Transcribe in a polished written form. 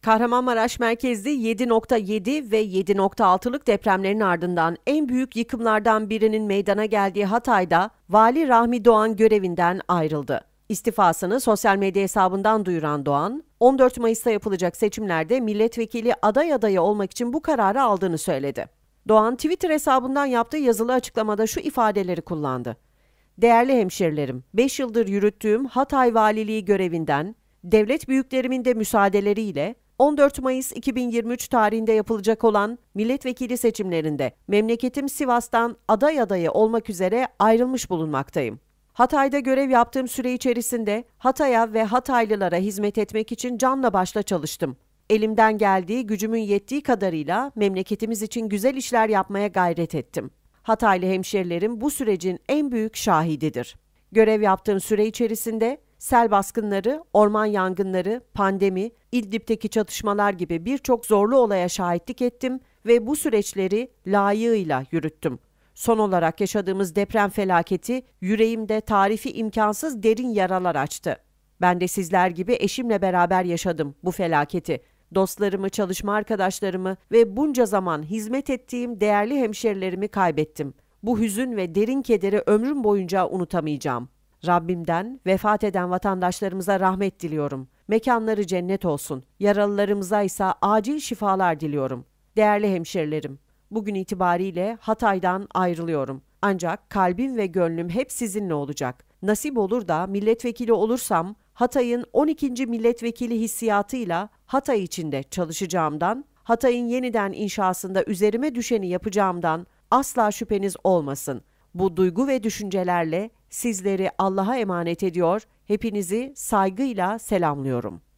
Kahramanmaraş merkezli 7.7 ve 7.6'lık depremlerin ardından en büyük yıkımlardan birinin meydana geldiği Hatay'da Vali Rahmi Doğan görevinden ayrıldı. İstifasını sosyal medya hesabından duyuran Doğan, 14 Mayıs'ta yapılacak seçimlerde milletvekili adayı olmak için bu kararı aldığını söyledi. Doğan, Twitter hesabından yaptığı yazılı açıklamada şu ifadeleri kullandı. Değerli hemşerilerim, 5 yıldır yürüttüğüm Hatay Valiliği görevinden, devlet büyüklerimin de müsaadeleriyle 14 Mayıs 2023 tarihinde yapılacak olan milletvekili seçimlerinde memleketim Sivas'tan adayı olmak üzere ayrılmış bulunmaktayım. Hatay'da görev yaptığım süre içerisinde Hatay'a ve Hataylılara hizmet etmek için canla başla çalıştım. Elimden geldiği, gücümün yettiği kadarıyla memleketimiz için güzel işler yapmaya gayret ettim. Hataylı hemşerilerim bu sürecin en büyük şahididir. Görev yaptığım süre içerisinde sel baskınları, orman yangınları, pandemi, İdlib'teki çatışmalar gibi birçok zorlu olaya şahitlik ettim ve bu süreçleri layığıyla yürüttüm. Son olarak yaşadığımız deprem felaketi yüreğimde tarifi imkansız derin yaralar açtı. Ben de sizler gibi eşimle beraber yaşadım bu felaketi. Dostlarımı, çalışma arkadaşlarımı ve bunca zaman hizmet ettiğim değerli hemşerilerimi kaybettim. Bu hüzün ve derin kederi ömrüm boyunca unutamayacağım. Rabbimden vefat eden vatandaşlarımıza rahmet diliyorum. Mekanları cennet olsun. Yaralılarımıza ise acil şifalar diliyorum. Değerli hemşerilerim, bugün itibariyle Hatay'dan ayrılıyorum. Ancak kalbim ve gönlüm hep sizinle olacak. Nasip olur da milletvekili olursam Hatay'ın 12. milletvekili hissiyatıyla Hatay içinde çalışacağımdan, Hatay'ın yeniden inşasında üzerime düşeni yapacağımdan asla şüpheniz olmasın. Bu duygu ve düşüncelerle sizleri Allah'a emanet ediyor, hepinizi saygıyla selamlıyorum.